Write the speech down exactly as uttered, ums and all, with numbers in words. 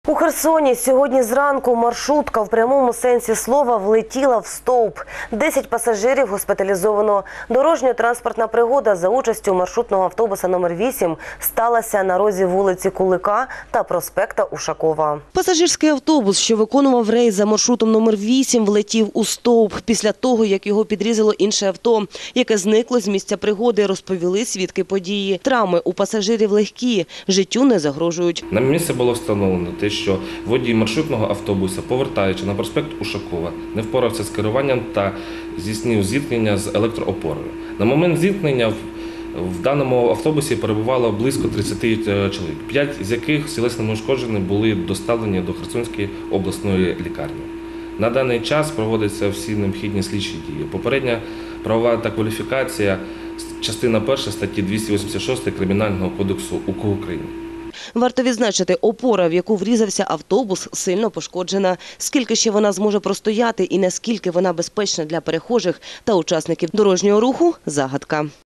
У Херсоні сьогодні зранку маршрутка в прямому сенсі слова влетіла в стовп. Десять пасажирів госпіталізовано. Дорожньо-транспортна пригода за участю маршрутного автобуса номер вісім сталася на розі вулиці Кулика та проспекта Ушакова. Пасажирський автобус, що виконував рейс за маршрутом номер вісім, влетів у стовп після того, як його підрізало інше авто, яке зникло з місця пригоди, розповіли свідки події. Травми у пасажирів легкі, життю не загрожують. На місце було встановлено те, що водій маршрутного автобуса, повертаючи на проспект Ушакова, не впорався з керуванням та здійснив зіткнення з електроопорою. На момент зіткнення в даному автобусі перебувало близько тридцяти чоловік, п'ять з яких тілесно ушкоджені були доставлені до Херсонської обласної лікарні. На даний час проводяться всі необхідні слідчі дії. Попередня правова та кваліфікація, частина перша статті двісті вісімдесят шість Кримінального кодексу України. Варто відзначити, опора, в яку врізався автобус, сильно пошкоджена. Скільки ще вона зможе простояти і наскільки вона безпечна для перехожих та учасників дорожнього руху – загадка.